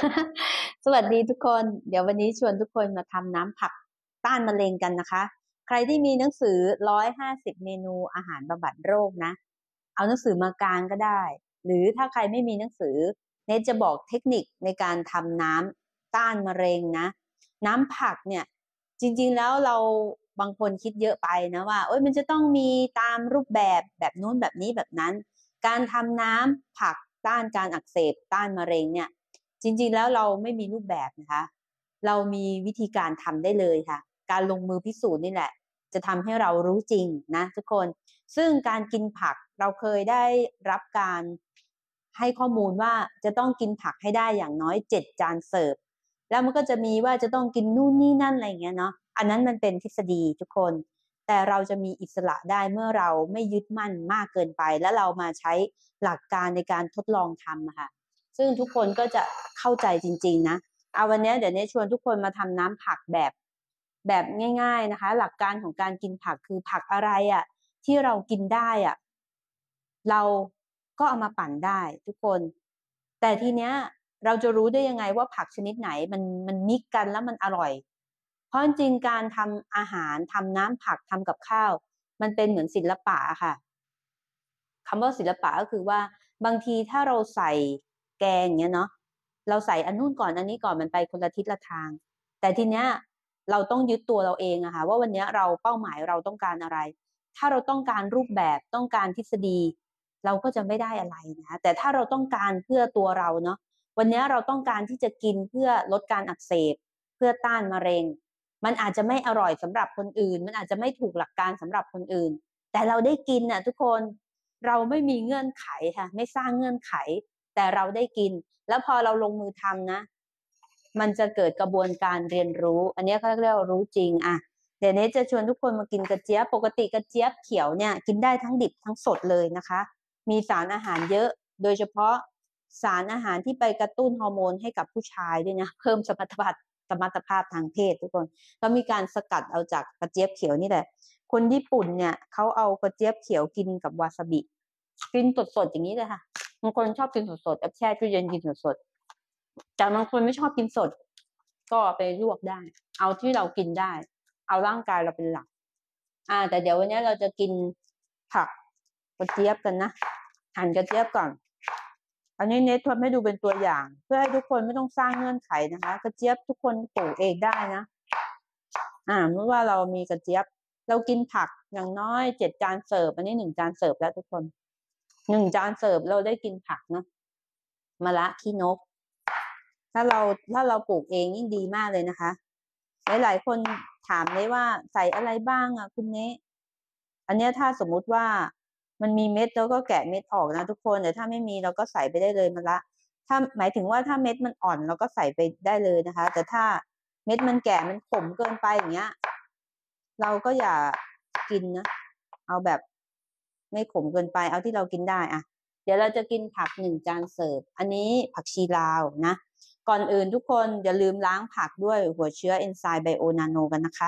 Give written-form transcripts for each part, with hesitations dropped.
สวัสดีทุกคนเดี๋ยววันนี้ชวนทุกคนมาทำน้ำผักต้านมะเร็งกันนะคะใครที่มีหนังสือ150เมนูอาหารบำบัดโรคนะเอาหนังสือมากางก็ได้หรือถ้าใครไม่มีหนังสือเนทจะบอกเทคนิคในการทำน้ำต้านมะเร็งนะน้ำผักเนี่ยจริงๆแล้วเราบางคนคิดเยอะไปนะว่ามันจะต้องมีตามรูปแบบนู้นแบบนี้แบบนั้นการทำน้ำผักต้านการอักเสบต้านมะเร็งเนี่ย จริงๆแล้วเราไม่มีรูปแบบนะคะเรามีวิธีการทำได้เลยค่ะการลงมือพิสูจน์นี่แหละจะทำให้เรารู้จริงนะทุกคนซึ่งการกินผักเราเคยได้รับการให้ข้อมูลว่าจะต้องกินผักให้ได้อย่างน้อย7 จานเสิร์ฟแล้วมันก็จะมีว่าจะต้องกินนู่นนี่นั่นอะไรอย่างเงี้ยเนาะอันนั้นมันเป็นทฤษฎีทุกคนแต่เราจะมีอิสระได้เมื่อเราไม่ยึดมั่นมากเกินไปแล้วเรามาใช้หลักการในการทดลองทำอะค่ะ ซึ่งทุกคนก็จะเข้าใจจริงๆนะเอาวันนี้เดี๋ยวนี้ชวนทุกคนมาทำน้ำผักแบบง่ายๆนะคะหลักการของการกินผักคือผักอะไรอ่ะที่เรากินได้อ่ะเราก็เอามาปั่นได้ทุกคนแต่ทีเนี้ยเราจะรู้ได้ยังไงว่าผักชนิดไหนมันมิกกันแล้วมันอร่อยเพราะจริงๆการทำอาหารทำน้ำผักทำกับข้าวมันเป็นเหมือนศิลปะค่ะคำว่าศิลปะก็คือว่าบางทีถ้าเราใส่แกงเงี้ยเนาะเราใส่อันนู้นก่อนอันนี้ก่อนมันไปคนละทิศละทางแต่ทีเนี้ยเราต้องยึดตัวเราเองอะค่ะว่าวันนี้เราเป้าหมายเราต้องการอะไรถ้าเราต้องการรูปแบบต้องการทฤษฎีเราก็จะไม่ได้อะไรนะคะแต่ถ้าเราต้องการเพื่อตัวเราเนาะวันนี้เราต้องการที่จะกินเพื่อลดการอักเสบเพื่อต้านมะเร็งมันอาจจะไม่อร่อยสำหรับคนอื่นมันอาจจะไม่ถูกหลักการสำหรับคนอื่นแต่เราได้กินน่ะทุกคนเราไม่มีเงื่อนไขค่ะไม่สร้างเงื่อนไขแต่เราได้กินแล้วพอเราลงมือทำนะมันจะเกิดกระบวนการเรียนรู้อันนี้เขาเรียกว่ารู้จริงอ่ะเดี๋ยวนี้จะชวนทุกคนมากินกระเจี๊ยบปกติกระเจี๊ยบเขียวเนี่ยกินได้ทั้งดิบทั้งสดเลยนะคะมีสารอาหารเยอะโดยเฉพาะสารอาหารที่ไปกระตุ้นฮอร์โมนให้กับผู้ชายด้วยนะเพิ่มสมรรถภาพทางเพศทุกคนก็มีการสกัดเอาจากกระเจี๊ยบเขียวนี่แหละคนญี่ปุ่นเนี่ยเขาเอากระเจี๊ยบเขียวกินกับวาซาบิกินสดๆอย่างนี้เลยค่ะบางคนชอบกินสดๆแช่ตู้เย็นกินสดๆแต่บางคนไม่ชอบกินสดก็ไปลวกได้เอาที่เรากินได้เอาร่างกายเราเป็นหลักแต่เดี๋ยววันนี้เราจะกินผักกระเจี๊ยบกันนะหั่นกระเจี๊ยบก่อนอันนี้เนททำให้ดูเป็นตัวอย่างเพื่อให้ทุกคนไม่ต้องสร้างเงื่อนไขนะคะกระเจี๊ยบทุกคนปลูกเองได้นะเมื่อว่าเรามีกระเจี๊ยบเรากินผักอย่างน้อย7 จานเสิร์ฟอันนี้1 จานเสิร์ฟแล้วทุกคน1 จานเสิร์ฟเราได้กินผักเนาะมะระขี้นกถ้าเราปลูกเองยิ่งดีมากเลยนะคะหลายๆคนถามเลยว่าใส่อะไรบ้างอ่ะคุณเนะอันเนี้ยถ้าสมมุติว่ามันมีเม็ดแล้วก็แกะเม็ดออกนะทุกคนแต่ถ้าไม่มีเราก็ใส่ไปได้เลยมะระถ้าหมายถึงว่าถ้าเม็ดมันอ่อนเราก็ใส่ไปได้เลยนะคะแต่ถ้าเม็ดมันแก่มันขมเกินไปอย่างเงี้ยเราก็อย่ากินนะเอาแบบไม่ขมเกินไปเอาที่เรากินได้อ่ะเดี๋ยวเราจะกินผัก1 จานเสิร์ฟอันนี้ผักชีลาวนะก่อนอื่นทุกคนอย่าลืมล้างผักด้วยหัวเชื้อเอนไซม์ไบโอนาโนกันนะคะ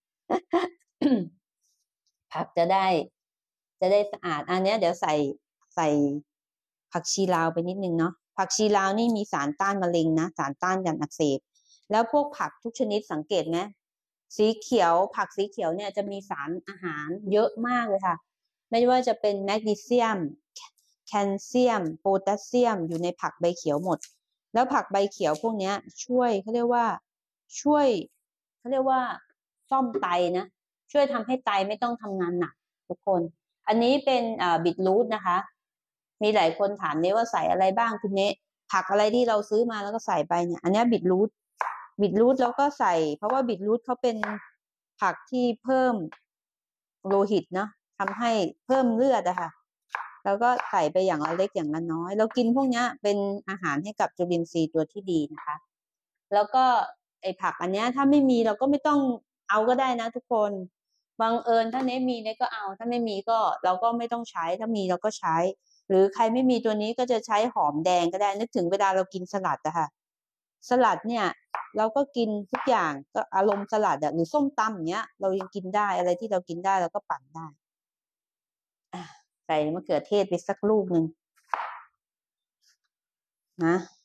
ผักจะได้สะอาดอันเนี้ยเดี๋ยวใส่ผักชีลาวไปนิดนึงเนาะผักชีลาวนี่มีสารต้านมะเร็งนะสารต้านการอักเสบแล้วพวกผักทุกชนิดสังเกตไหมสีเขียวผักสีเขียวเนี่ยจะมีสารอาหารเยอะมากเลยค่ะไม่ว่าจะเป็นแมกนีเซียมแคลเซียมโพแทสเซียมอยู่ในผักใบเขียวหมดแล้วผักใบเขียวพวกนี้ช่วยเขาเรียกว่าช่วยเขาเรียกว่าซ่อมไตนะช่วยทำให้ไตไม่ต้องทำงานหนักทุกคนอันนี้เป็นบีทรูทนะคะมีหลายคนถามเนี่ยว่าใส่อะไรบ้างคุณเนะผักอะไรที่เราซื้อมาแล้วก็ใส่ไปเนี่ยอันนี้บีทรูทแล้วก็ใส่เพราะว่าบีทรูทเขาเป็นผักที่เพิ่มโลหิตเนาะทำให้เพิ่มเลือดอะค่ะแล้วก็ใส่ไปอย่างละเล็กอย่างละน้อยเรากินพวกนี้เป็นอาหารให้กับจุลินทรีย์ตัวที่ดีนะคะแล้วก็ไอ้ผักอันเนี้ยถ้าไม่มีเราก็ไม่ต้องเอาก็ได้นะทุกคนบังเอิญถ้าเน้มีเน้ก็เอาถ้าไม่มีก็เราก็ไม่ต้องใช้ถ้ามีเราก็ใช้หรือใครไม่มีตัวนี้ก็จะใช้หอมแดงก็ได้นึกถึงเวลาเรากินสลัดอะค่ะสลัดเนี่ยเราก็กินทุกอย่างก็อารมณ์สลัดอะหรือส้มตำอย่างเงี้ยเรายังกินได้อะไรที่เรากินได้เราก็ปั่นได้ใส่มะเขือเทศไปสักลูกหนึ่งนะ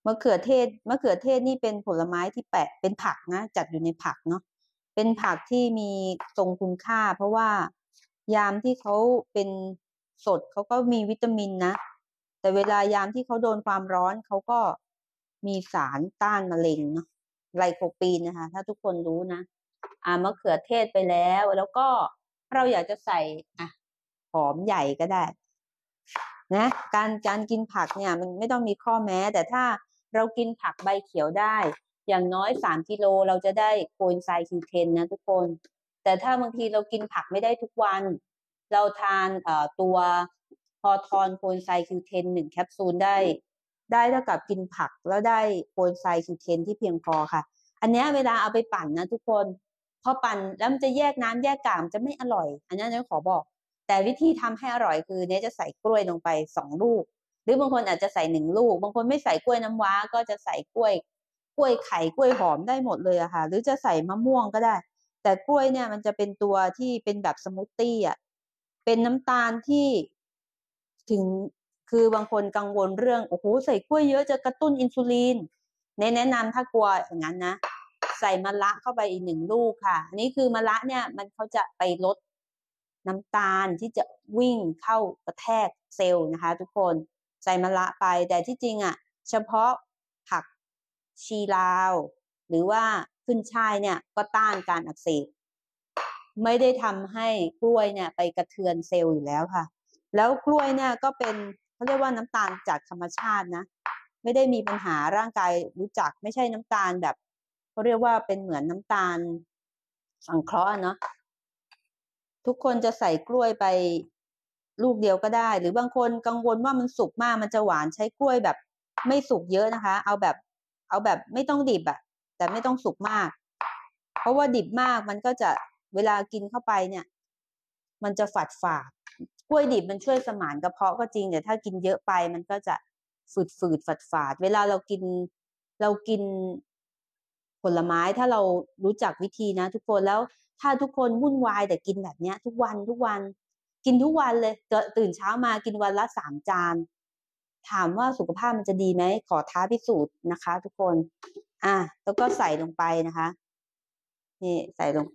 มะเขือเทศนี่เป็นผลไม้ที่แปะเป็นผักนะจัดอยู่ในผักเนาะเป็นผักที่มีทรงคุณค่าเพราะว่ายามที่เขาเป็นสดเขาก็มีวิตามินนะแต่เวลายามที่เขาโดนความร้อนเขาก็มีสารต้านมะเร็งเนาะไลโคปีนนะคะถ้าทุกคนรู้นะมะเขือเทศไปแล้วก็เราอยากจะใส่หอมใหญ่ก็ได้นะการกินผักเนี่ยมันไม่ต้องมีข้อแม้แต่ถ้าเรากินผักใบเขียวได้อย่างน้อย3 กิโลเราจะได้โคเอนไซม์Q10นะทุกคนแต่ถ้าบางทีเรากินผักไม่ได้ทุกวันเราทานตัวพอทอนโคเอนไซม์Q101 แคปซูลได้เท่ากับกินผักแล้วได้โคเอนไซม์Q10ที่เพียงพอค่ะอันนี้เวลาเอาไปปั่นนะทุกคนพอปั่นแล้วมันจะแยกน้ำแยกกากจะไม่อร่อยอันนี้เนี่ยขอบอกแต่วิธีทำให้อร่อยคือเนี่ยจะใส่กล้วยลงไป2 ลูกหรือบางคนอาจจะใส่1 ลูกบางคนไม่ใส่กล้วยน้ำว้าก็จะใส่กล้วยไข่กล้วยหอมได้หมดเลยอะค่ะหรือจะใส่มะม่วงก็ได้แต่กล้วยเนี่ยมันจะเป็นตัวที่เป็นแบบสมูทตี้อะเป็นน้ำตาลที่ถึงคือบางคนกังวลเรื่องโอ้โหใส่กล้วยเยอะจะกระตุ้นอินซูลินแนะนำถ้ากลัวอย่างนั้นนะใส่มะระเข้าไปอีก1 ลูกค่ะอันนี้คือมะระเนี่ยมันเขาจะไปลดน้ำตาลที่จะวิ่งเข้ากระแทกเซลล์นะคะทุกคนใส่มะระไปแต่ที่จริงอ่ะเฉพาะผักชีลาวหรือว่าขึ้นช่ายเนี่ยก็ต้านการอักเสบไม่ได้ทำให้กล้วยเนี่ยไปกระเทือนเซลล์อยู่แล้วค่ะแล้วกล้วยเนี่ยก็เป็นเขาเรียกว่าน้ำตาลจากธรรมชาตินะไม่ได้มีปัญหาร่างกายรู้จักไม่ใช่น้ำตาลแบบเขาเรียกว่าเป็นเหมือนน้ำตาลสังเคราะห์เนาะทุกคนจะใส่กล้วยไปลูกเดียวก็ได้หรือบางคนกังวลว่ามันสุกมากมันจะหวานใช้กล้วยแบบไม่สุกเยอะนะคะเอาแบบไม่ต้องดิบอะแต่ไม่ต้องสุกมากเพราะว่าดิบมากมันก็จะเวลากินเข้าไปเนี่ยมันจะฝาดกล้วยดิบมันช่วยสมานกระเพาะก็จริงแต่ถ้ากินเยอะไปมันก็จะฝืดฝาดเวลาเรากินผลไม้ถ้าเรารู้จักวิธีนะทุกคนแล้วถ้าทุกคนวุ่นวายแต่กินแบบเนี้ยทุกวันกินทุกวันเลยตื่นเช้ามากินวันละ3 จานถามว่าสุขภาพมันจะดีไหมขอท้าพิสูจน์นะคะทุกคนแล้วก็ใส่ลงไปนะคะนี่ใส่ลงไป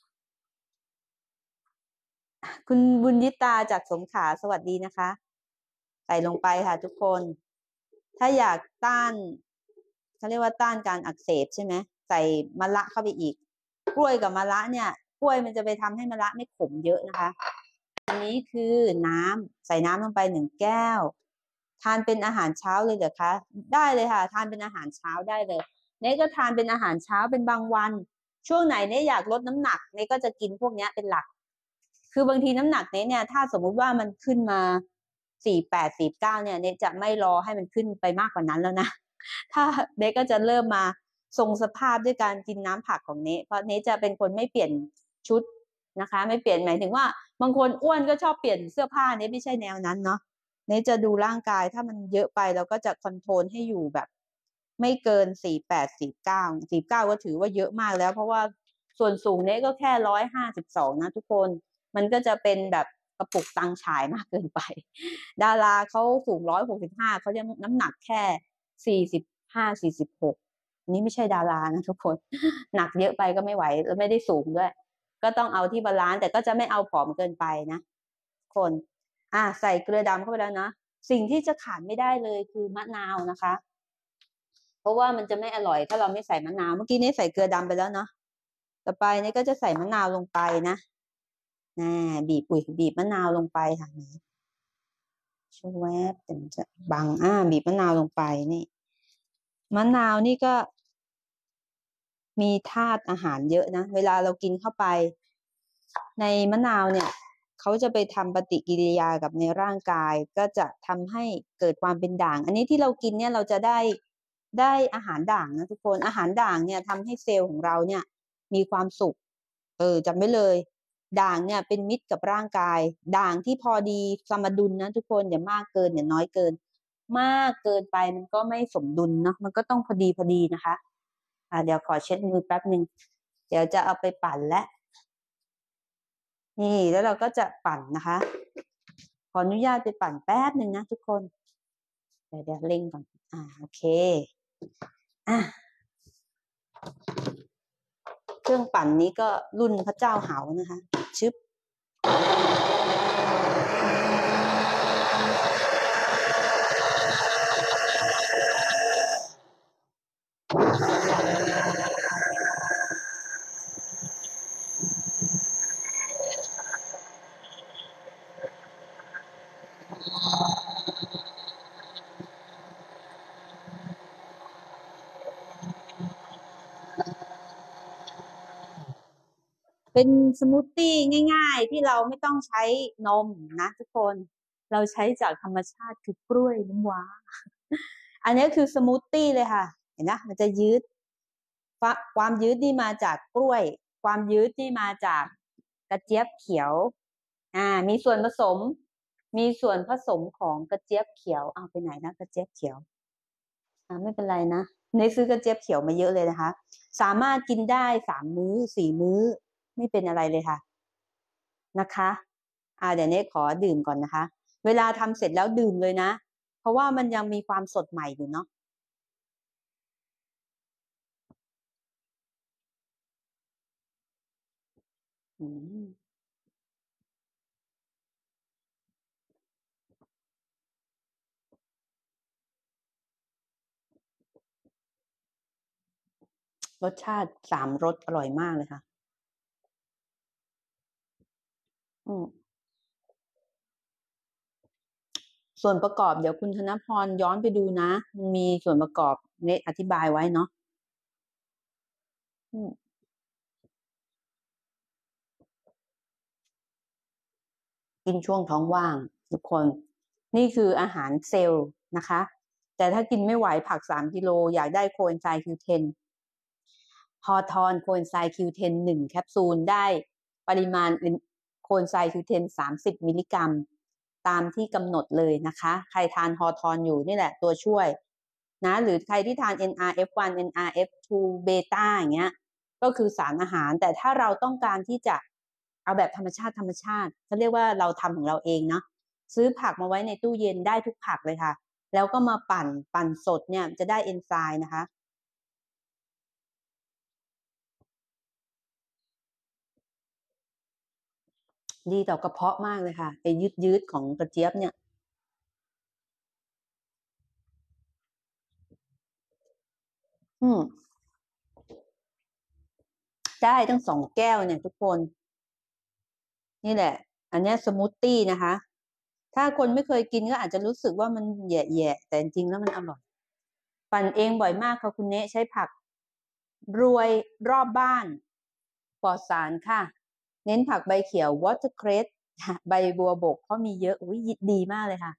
คุณบุญยิตาจากสงขลาสวัสดีนะคะใส่ลงไปค่ะทุกคนถ้าอยากต้านเขาเรียกว่าต้านการอักเสบใช่ไหมใส่มะระเข้าไปอีกกล้วยกับมะระเนี่ยกล้วยมันจะไปทำให้มะระไม่ขมเยอะนะคะอันนี้คือน้ำใส่น้ำลงไป1 แก้วทานเป็นอาหารเช้าเลยเหรอคะได้เลยค่ะทานเป็นอาหารเช้าได้เลยเนยก็ทานเป็นอาหารเช้าเป็นบางวันช่วงไหนเนี่ยอยากลดน้ำหนักเนยก็จะกินพวกนี้เป็นหลักคือบางทีน้ำหนักเนี่ยถ้าสมมุติว่ามันขึ้นมา48 49เนี่ยเนยจะไม่รอให้มันขึ้นไปมากกว่านั้นแล้วนะถ้าเนยก็จะเริ่มมาทรงสภาพด้วยการกินน้ำผักของเนยเพราะเนยจะเป็นคนไม่เปลี่ยนชุดนะคะไม่เปลี่ยนหมายถึงว่าบางคนอ้วนก็ชอบเปลี่ยนเสื้อผ้าเนยไม่ใช่แนวนั้นเนาะเนยจะดูร่างกายถ้ามันเยอะไปเราก็จะคอนโทรลให้อยู่แบบไม่เกิน48 49ก็ถือว่าเยอะมากแล้วเพราะว่าส่วนสูงเนยก็แค่152นะทุกคนมันก็จะเป็นแบบกระปุกตังฉายมากเกินไปดาราเขาสูง165เขาจะน้ำหนักแค่45 46นี่ไม่ใช่ดารานะทุกคนหนักเยอะไปก็ไม่ไหวแล้วไม่ได้สูงด้วยก็ต้องเอาที่บาลานซ์แต่ก็จะไม่เอาผอมเกินไปนะคนใส่เกลือดำเข้าไปแล้วนะสิ่งที่จะขาดไม่ได้เลยคือมะนาวนะคะเพราะว่ามันจะไม่อร่อยถ้าเราไม่ใส่มะนาวเมื่อกี้นี้ใส่เกลือดำไปแล้วเนาะต่อไปนี่ก็จะใส่มะนาวลงไปนะบีบมะนาวลงไปค่ะช่วยแวบแต่มันจะบังบีบมะนาวลงไปนี่มะนาวนี่ก็มีธาตุอาหารเยอะนะเวลาเรากินเข้าไปในมะนาวเนี่ยเขาจะไปทำปฏิกิริยากับในร่างกายก็จะทำให้เกิดความเป็นด่างอันนี้ที่เรากินเนี่ยเราจะได้อาหารด่างนะทุกคนอาหารด่างเนี่ยทำให้เซลล์ของเราเนี่ยมีความสุขจำไว้เลยด่างเนี่ยเป็นมิตรกับร่างกายด่างที่พอดีสมดุลนะทุกคนอย่ามากเกินอย่าน้อยเกินมากเกินไปมันก็ไม่สมดุลเนาะมันก็ต้องพอดีนะคะเดี๋ยวขอเช็ดมือแป๊บหนึ่งเดี๋ยวจะเอาไปปั่นและนี่แล้วเราก็จะปั่นนะคะขออนุญาตไปปั่นแป๊บหนึ่งนะทุกคนเดี๋ยวเร่งก่อนโอเคอ่ะเครื่องปั่นนี้ก็รุ่นพระเจ้าเหานะคะชึบเป็นสมูทตี้ง่ายๆที่เราไม่ต้องใช้นมนะทุกคนเราใช้จากธรรมชาติคือกล้วยน้ำว้าอันนี้คือสมูทตี้เลยค่ะเห็นนะมันจะยืดความยืดนี่มาจากกล้วยความยืดนี่มาจากกระเจี๊ยบเขียวมีส่วนผสมของกระเจี๊ยบเขียวเอาไปไหนนะกระเจี๊ยบเขียวไม่เป็นไรนะเนยซื้อกระเจี๊ยบเขียวมาเยอะเลยนะคะสามารถกินได้3 มื้อ4 มื้อไม่เป็นอะไรเลยค่ะนะคะเดี๋ยวเนยขอดื่มก่อนนะคะเวลาทำเสร็จแล้วดื่มเลยนะเพราะว่ามันยังมีความสดใหม่อยู่เนาะรสชาติ3 รสอร่อยมากเลยค่ะส่วนประกอบเดี๋ยวคุณธนพรย้อนไปดูนะมันมีส่วนประกอบเนยอธิบายไว้เนาะกินช่วงท้องว่างทุกคนนี่คืออาหารเซลล์นะคะแต่ถ้ากินไม่ไหวผัก3 กิโลอยากได้โคเอนไซม์ Q10 ฮอทอนโคเอนไซม์ Q10 1 แคปซูลได้ปริมาณโคเอนไซม์ Q10 30 มิลลิกรัมตามที่กำหนดเลยนะคะใครทานฮอทอนอยู่นี่แหละตัวช่วยนะหรือใครที่ทาน NRF1 NRF2 เบต้าอย่างเงี้ยก็คือสารอาหารแต่ถ้าเราต้องการที่จะเอาแบบธรรมชาติเขาเรียกว่าเราทำของเราเองเนาะซื้อผักมาไว้ในตู้เย็นได้ทุกผักเลยค่ะแล้วก็มาปั่นสดเนี่ยจะได้เอนไซม์นะคะดีต่อกระเพาะมากเลยค่ะไอ้ยืดของกระเจี๊ยบเนี่ยได้ตั้ง2 แก้วเนี่ยทุกคนนี่แหละอันนี้สมูทตี้นะคะถ้าคนไม่เคยกินก็อาจจะรู้สึกว่ามันแย่ๆแต่จริงๆแล้วมันอร่อยปั่นเองบ่อยมากค่ะคุณเนะใช้ผักรวยรอบบ้านปลอดสารค่ะเน้นผักใบเขียววอเตอร์เครสใบบัวบกเพราะมีเยอะอุ้ยดีมากเลยค่ะ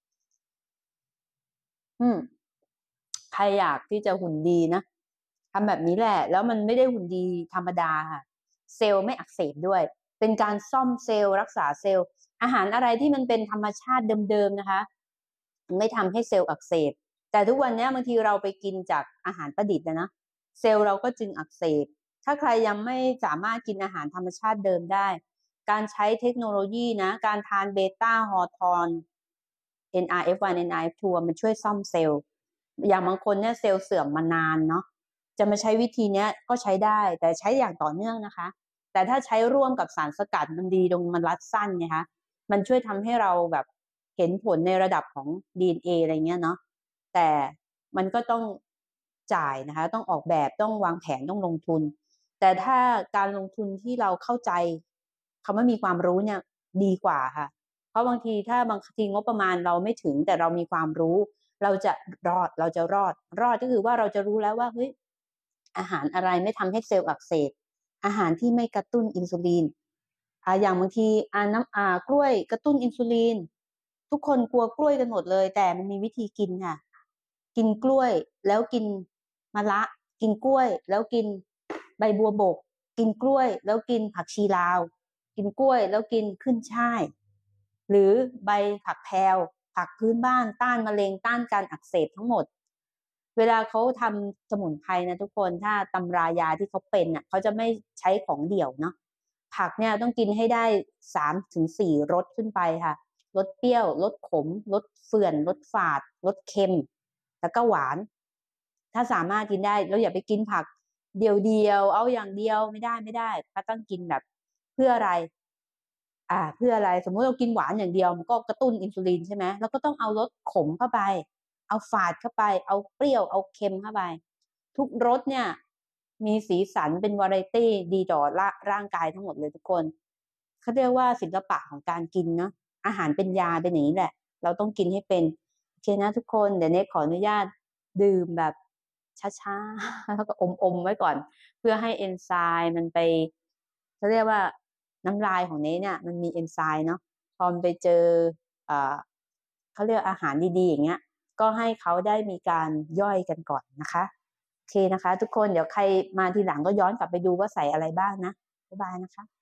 อืมใครอยากที่จะหุ่นดีนะทำแบบนี้แหละแล้วมันไม่ได้หุ่นดีธรรมดาค่ะเซลล์ไม่อักเสบด้วยเป็นการซ่อมเซลล์รักษาเซลล์อาหารอะไรที่มันเป็นธรรมชาติเดิมๆนะคะไม่ทำให้เซลล์อักเสบแต่ทุกวันนี้บางทีเราไปกินจากอาหารประดิษฐ์นะเซลล์เราก็จึงอักเสบถ้าใครยังไม่สามารถกินอาหารธรรมชาติเดิมได้การใช้เทคโนโลยีนะการทานเบต้าฮอทอน NRF1 NRF2 มันช่วยซ่อมเซลล์อย่างบางคนเนี่ยเซลล์เสื่อมมานานเนาะจะมาใช้วิธีนี้ก็ใช้ได้แต่ใช้อย่างต่อเนื่องนะคะแต่ถ้าใช้ร่วมกับสารสกัดมันดีตรงมันรัดสั้นไงคะมันช่วยทำให้เราแบบเห็นผลในระดับของ DNA ออะไรเงี้ยเนาะแต่มันก็ต้องจ่ายนะคะต้องออกแบบต้องวางแผนต้องลงทุนแต่ถ้าการลงทุนที่เราเข้าใจคำว่ามีความรู้เนี่ยดีกว่าค่ะเพราะบางทีถ้าบางทีงบประมาณเราไม่ถึงแต่เรามีความรู้เราจะรอดก็คือว่าเราจะรู้แล้วว่าเฮ้ยอาหารอะไรไม่ทำให้เซลล์อักเสบอาหารที่ไม่กระตุ้นอินซูลินอย่างบางทีกล้วยกระตุ้นอินซูลินทุกคนกลัวกล้วยกันหมดเลยแต่มันมีวิธีกินค่ะกินกล้วยแล้วกินมะระกินกล้วยแล้วกินใบบัวบกกินกล้วยแล้วกินผักชีลาวกินกล้วยแล้วกินขึ้นฉ่ายหรือใบผักแพรวผักพื้นบ้านต้านมะเร็งต้านการอักเสบทั้งหมดเวลาเขาทำสมุนไพรนะทุกคนถ้าตำรายาที่เขาเป็นอ่ะเขาจะไม่ใช้ของเดี่ยวเนาะผักเนี่ยต้องกินให้ได้3 ถึง 4 รสขึ้นไปค่ะรสเปรี้ยวรสขมรสเฝื่อนรสฝาดรสเค็มแล้วก็หวานถ้าสามารถกินได้เราอย่าไปกินผักเดียวเอาอย่างเดียวไม่ได้ก็ต้องกินแบบเพื่ออะไรเพื่ออะไรสมมุติเรากินหวานอย่างเดียวมันก็กระตุ้นอินซูลินใช่ไหมแล้วก็ต้องเอารสขมเข้าไปเอาฝาดเข้าไปเอาเปรี้ยวเอาเค็มเข้าไปทุกรสเนี่ยมีสีสันเป็นวาไรตี้ดีต่อร่างกายทั้งหมดเลยทุกคนเขาเรียกว่าศิลปะของการกินเนาะอาหารเป็นยาเป็นอย่างนี้แหละเราต้องกินให้เป็นโอเคนะทุกคนเดี๋ยวเน็กขออนุญาตดื่มแบบช้าๆแล้วก็อมไว้ก่อนเพื่อให้เอนไซม์มันไปเขาเรียกว่าน้ำลายของเนเนี่ยมันมีเอนไซม์เนาะพอมันไปเจอเอ่อเขาเรียกอาหารดีๆอย่างเงี้ยก็ให้เขาได้มีการย่อยกันก่อนนะคะโอเคนะคะทุกคนเดี๋ยวใครมาทีหลังก็ย้อนกลับไปดูว่าใส่อะไรบ้างนะบ๊ายบายนะคะ